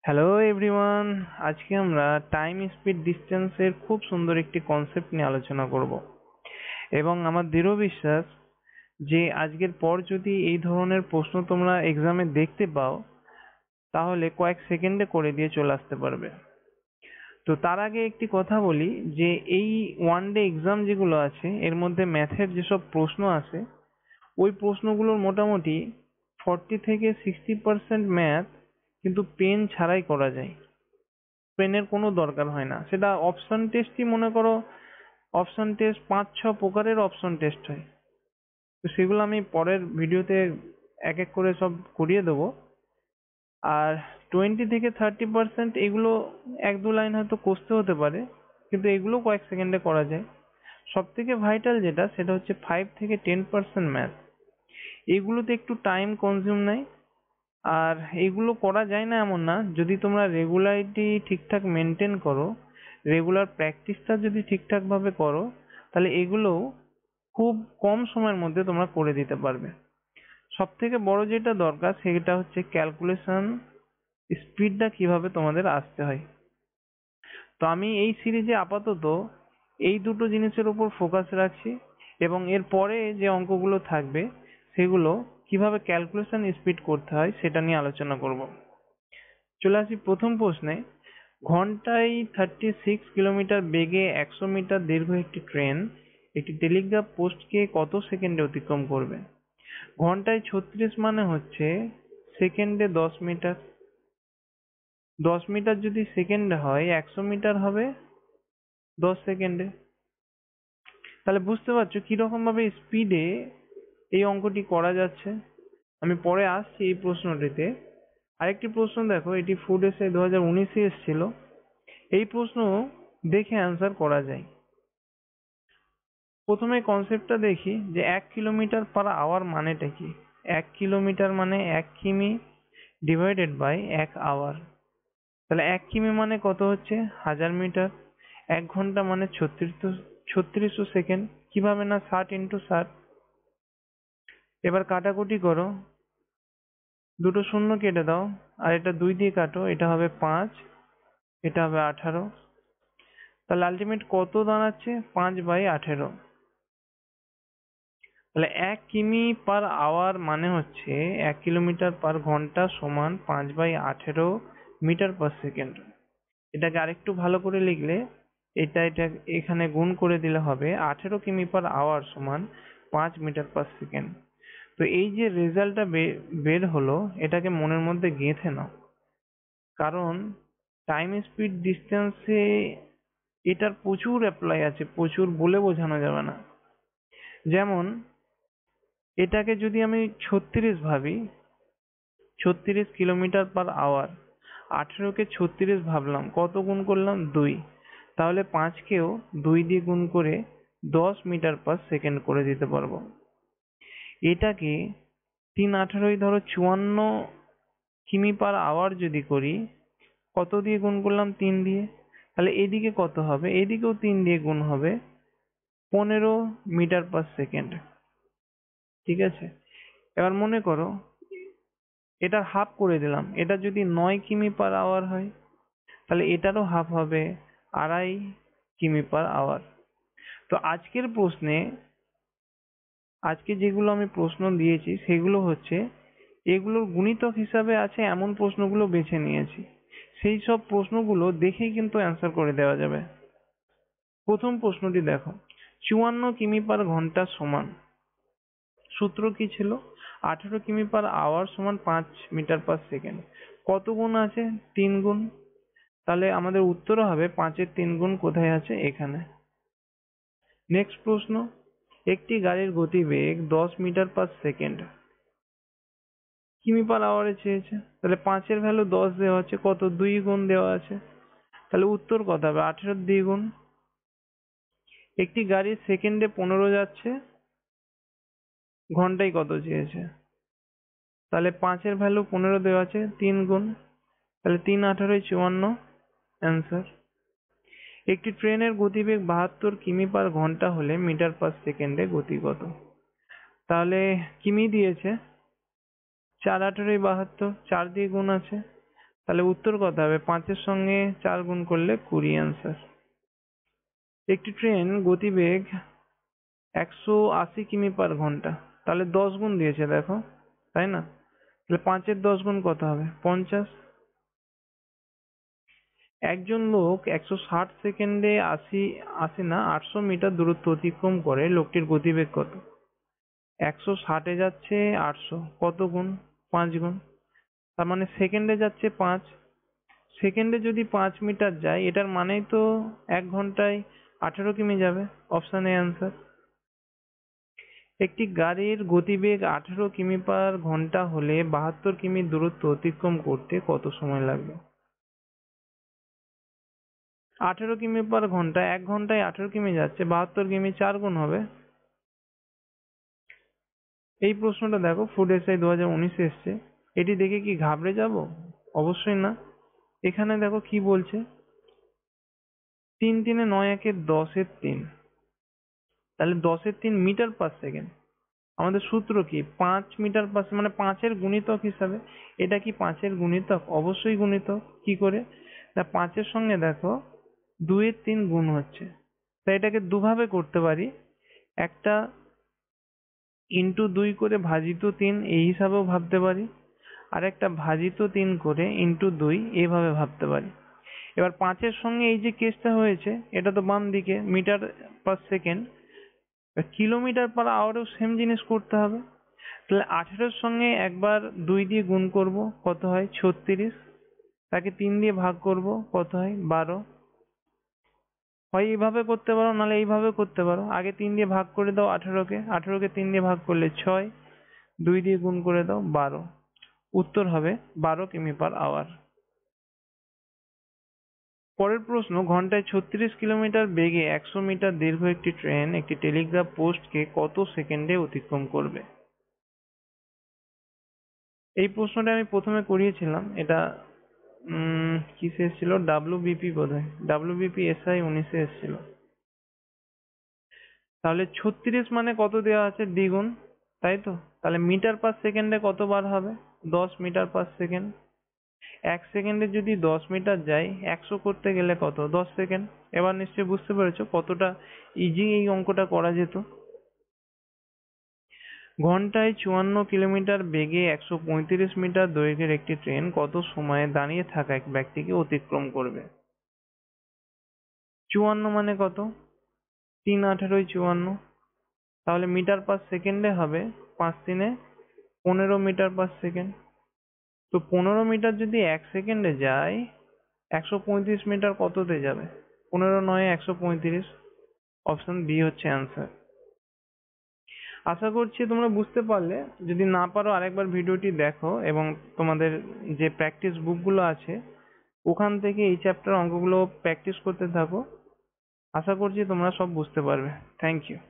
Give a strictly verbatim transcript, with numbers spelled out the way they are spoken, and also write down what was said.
Hello everyone, আজকে আমরা time speed ডিস্টেন্সের খুব সুন্দর একটি কনসেপ্ট নিয়ে আলোচনা করব এবং আমার দৃঢ় বিশ্বাস যে আজকের পর যদি এই ধরনের প্রশ্ন তোমরা এক্সামে দেখতে পাও তাহলে কয়েক সেকেন্ডে করে দিয়ে চলে আসতে পারবে। তো তার আগে একটি কথা বলি যে এই ওয়ান ডে এক্সাম যেগুলো আছে এর মধ্যে ম্যাথের যেসব প্রশ্ন আছে ওই প্রশ্নগুলোর মোটামুটি ফর্টি থেকে সিক্সটি পার্সেন্ট ম্যাথ কিন্তু পেন ছাড়াই করা যায়। পেনের কোনো দরকার হয় না। সেটা অপশন টেস্টই মনে করো, অপশন টেস্ট পাঁচ ছ প্রকারের অপশন টেস্ট হয়। তো সেগুলো আমি পরের ভিডিওতে এক এক করে সব করিয়ে দেবো। আর টোয়েন্টি থেকে থার্টি পার্সেন্ট এগুলো এক দু লাইন হয়তো কষতে হতে পারে, কিন্তু এগুলো কয়েক সেকেন্ডে করা যায়। সব থেকে ভাইটাল যেটা সেটা হচ্ছে ফাইভ থেকে টেন পার্সেন্ট ম্যাথ। এগুলোতে একটু টাইম কনজিউম নেয়, আর এগুলো করা যায় না এমন না, যদি তোমরা রেগুলারিটি ঠিকঠাক মেনটেন করো, রেগুলার প্র্যাকটিসটা যদি ঠিকঠাক ভাবে করো, তাহলে এগুলো খুব কম সময়ের মধ্যে তোমরা করে দিতে পারবে। সব থেকে বড় যেটা দরকার সেটা হচ্ছে ক্যালকুলেশন স্পিডটা কিভাবে তোমাদের আসতে হয়। তো আমি এই সিরিজে আপাতত এই দুটো জিনিসের উপর ফোকাস রাখছি এবং এর পরে যে অঙ্কগুলো থাকবে সেগুলো কিভাবে ক্যালকুলেশন স্পিড করতে হয় সেটা নিয়ে আলোচনা করব। চলে আসি প্রথম প্রশ্নে। ঘন্টায় থার্টি সিক্স কিলোমিটার বেগে একশো মিটার দীর্ঘ একটি ট্রেন একটি টেলিগ্রাফ পোস্টকে কত সেকেন্ডে অতিক্রম করবে? ঘন্টায় ছত্রিশ মানে হচ্ছে সেকেন্ডে দশ মিটার। দশ মিটার যদি সেকেন্ডে হয়, একশো মিটার হবে দশ সেকেন্ডে। তাহলে বুঝতে পারছো কিরকম ভাবে স্পিডে এই অঙ্কটি করা যাচ্ছে। আমি পরে আসছি এই প্রশ্নটিতে। আরেকটি প্রশ্ন দেখো, এটি ফুড এসে দু হাজার উনিশে এসেছিল। এই প্রশ্ন দেখে অ্যান্সার করা যায়। প্রথমে কনসেপ্টটা দেখি যে এক কিলোমিটার পার আওয়ার মানেটা কি। এক কিলোমিটার মানে এক কিমি ডিভাইডেড বাই এক আওয়ার। তাহলে এক কিমি মানে কত হচ্ছে? হাজার মিটার। এক ঘন্টা মানে ছত্রিশ ছত্রিশশো সেকেন্ড। কিভাবে না, ষাট ইন্টু ষাট। এবার কাটাকুটি করো, দুটো শূন্য কেটে দাও, আর এটা দুই দিয়ে কাটো, এটা হবে পাঁচ, এটা হবে আঠারো। তাহলে আলটিমেট কত দাঁড়াচ্ছে? পাঁচ বাই আঠেরো। তাহলে এক কিমি পার আওয়ার মানে হচ্ছে এক কিলোমিটার পার ঘন্টা সমান পাঁচ বাই আঠেরো মিটার পার সেকেন্ড। এটাকে আরেকটু ভালো করে লিখলে এটা এটা এখানে গুণ করে দিলে হবে আঠেরো কিমি পার আওয়ার সমান পাঁচ মিটার পার সেকেন্ড। তো এই যে রেজাল্টটা বের হলো এটাকে মনের মধ্যে গেঁথে নাও, কারণ টাইম স্পিড ডিস্টেন্সে এটার প্রচুর অ্যাপ্লাই আছে, প্রচুর বলে বোঝানো যাবে না। যেমন এটাকে যদি আমি ছত্রিশ ভাবি, ছত্রিশ কিলোমিটার পার আওয়ার, আঠেরোকে ছত্রিশ ভাবলাম, কত গুণ করলাম? দুই। তাহলে পাঁচকেও দুই দিয়ে গুণ করে দশ মিটার পার সেকেন্ড করে দিতে পারবো। এটাকে তিন আঠেরোই ধরো চুয়ান্ন কিমি পার আওয়ার যদি করি, কত দিয়ে গুণ করলাম? তিন দিয়ে। তাহলে এদিকে কত হবে? এদিকেও তিন দিয়ে গুণ হবে, পনেরো মিটার পার সেকেন্ড। ঠিক আছে, এবার মনে করো এটার হাফ করে দিলাম। এটা যদি নয় কিমি পার আওয়ার হয় তাহলে এটারও হাফ হবে আড়াই কিমি পার আওয়ার। তো আজকের প্রশ্নে, আজকে যেগুলো আমি প্রশ্ন দিয়েছি সেগুলো হচ্ছে এগুলোর গুণিতক হিসাবে আছে এমন প্রশ্নগুলো বেছে নিয়েছি। সেই সব প্রশ্নগুলো দেখেই কিন্তু অ্যান্সার করে দেওয়া যাবে। প্রথম প্রশ্নটি দেখো, চুয়ান্ন কিমি পার ঘন্টা সমান, সূত্র কি ছিল? আঠেরো কিমি পার আওয়ার সমান পাঁচ মিটার পার সেকেন্ড। কত গুণ আছে? তিন গুণ। তাহলে আমাদের উত্তর হবে পাঁচের তিন গুণ কোথায় আছে? এখানে। নেক্সট প্রশ্ন, একটি গাড়ির গতিবেগ দশ মিটার পার সেকেন্ড, কিমি পার আওয়ারে চেয়েছে। তাহলে পাঁচের ভ্যালু দশ দেওয়া আছে, কত? দুই গুণ দেওয়া আছে। তাহলে উত্তর কত হবে? আঠেরোর দ্বিগুণ। একটি গাড়ি সেকেন্ডে পনেরো যাচ্ছে, ঘন্টায় কত চেয়েছে? তাহলে পাঁচের ভ্যালু পনেরো দেওয়া আছে, তিন গুণ। তাহলে তিন আঠারোয় চুয়ান্ন, অ্যান্সার। একটি ট্রেনের গতিবেগ বাহাত্তর কিমি পার ঘন্টা হলে মিটার পার সেকেন্ডে গতি কত? তাহলে কিমি দিয়েছে, চার আঠারোয় বাহাত্তর, চার দিয়ে গুণ আছে। তাহলে উত্তর কত হবে? পাঁচের সঙ্গে চার গুণ করলে কুড়ি অ্যান্সার। একটি ট্রেন গতিবেগ একশো আশি কিমি পার ঘন্টা, তাহলে দশ গুণ দিয়েছে দেখো, তাই না? তাহলে পাঁচের দশ গুণ কত হবে? পঞ্চাশ। একজন লোক একশো ষাট সেকেন্ডে আশি আশি না আটশো মিটার দূরত্ব অতিক্রম করে, লোকটির গতিবেগ কত? একশো ষাটে যাচ্ছে আটশো, কত গুণ? পাঁচ গুণ। তার মানে সেকেন্ডে যাচ্ছে পাঁচ, সেকেন্ডে যদি পাঁচ মিটার যায় এটার মানেই তো এক ঘন্টায় আঠেরো কিমি যাবে। Option A answer. একটি গাড়ির গতিবেগ আঠেরো কিমি পার ঘন্টা হলে বাহাত্তর কিমি দূরত্ব অতিক্রম করতে কত সময় লাগবে? আঠেরো কিমি পার ঘন্টা, এক ঘন্টায় আঠেরো কিমি যাচ্ছে, বাহাত্তর কিমি চার গুণ হবে। এই প্রশ্নটা দেখো, ফুড এসআই দু হাজার উনিশে এসছে। এটি দেখে কি ঘাবড়ে যাব? অবশ্যই না। এখানে দেখো কি বলছে, তিন তিনে নয় একে দশের তিন, তাহলে দশের তিন মিটার পার সেকেন্ড। আমাদের সূত্র কি? পাঁচ মিটার পার, মানে পাঁচের গুণিতক হিসাবে। এটা কি পাঁচের গুণিতক? অবশ্যই গুণিতক। কি করে? না, পাঁচের সঙ্গে দেখো দুইয়ের তিন গুণ হচ্ছে, তাই এটাকে দুভাবে করতে পারি। একটা ইন্টু দুই করে ভাজিত তিন এই হিসাবেও ভাবতে পারি, আর একটা ভাজিত তিন করে ইন্টু দুই এইভাবে ভাবতে পারি। এবার পাঁচের সঙ্গে এই যে কেসটা হয়েছে, এটা তো বাম দিকে metre per second, kilometre per আওয়ারেও সেম জিনিস করতে হবে। তাহলে আঠেরোর সঙ্গে একবার দুই দিয়ে গুণ করব, কত হয়? ছত্রিশ। তাকে তিন দিয়ে ভাগ করব, কত হয়? বারো। হয় এইভাবে করতে পারো, নাহলে এইভাবে করতে পারো। আগে তিন দিয়ে ভাগ করে দাও আঠেরোকে, আঠেরোকে তিন দিয়ে ভাগ করলে ছয়, দুই দিয়ে গুণ করে দাও বারো। উত্তর হবে বারো কিমি পার আওয়ার। পরের প্রশ্ন, ঘন্টায় ছত্রিশ কিলোমিটার বেগে একশো মিটার দীর্ঘ একটি ট্রেন একটি টেলিগ্রাফ পোস্টকে কত সেকেন্ডে অতিক্রম করবে? এই প্রশ্নটা আমি প্রথমে করিয়েছিলাম, এটা উম কিসে এসেছিল? ডাব্লিউবিপি বোধহয়, ডাব্লিউবিপি এসআই উনিশে এসেছিল। তাহলে ছত্রিশ মানে কত দেওয়া আছে? দ্বিগুণ, তাই তো? তাহলে মিটার পার সেকেন্ডে কতবার হবে? দশ মিটার পার সেকেন্ড। এক সেকেন্ডে যদি দশ মিটার যায়, একশো করতে গেলে কত? দশ সেকেন্ড। এবার নিশ্চয়ই বুঝতে পেরেছো কতটা ইজি এই অঙ্কটা করা যেত। ঘন্টায় চুয়ান্ন কিলোমিটার বেগে একশো পঁয়ত্রিশ মিটার দৈর্ঘ্যের একটি ট্রেন কত সময়ে দাঁড়িয়ে থাকা এক ব্যক্তিকে অতিক্রম করবে? চুয়ান্ন মানে কত? তিন আঠেরোই চুয়ান্ন। তাহলে মিটার পার সেকেন্ডে হবে পাঁচ তিনে পনেরো মিটার পার সেকেন্ড। তো পনেরো মিটার যদি এক সেকেন্ডে যায়, একশো পঁয়ত্রিশ মিটার কততে যাবে? পনেরো নয় একশো পঁয়ত্রিশ। অপশন বি হচ্ছে অ্যান্সার। আশা করছি তোমরা বুঝতে পারলে। যদি না পারো আরেকবার ভিডিওটি দেখো, এবং তোমাদের যে প্র্যাকটিস বুকগুলো আছে ওখান থেকে এই চ্যাপ্টার অঙ্কগুলো প্র্যাকটিস করতে থাকো। আশা করছি তোমরা সব বুঝতে পারবে। Thank you.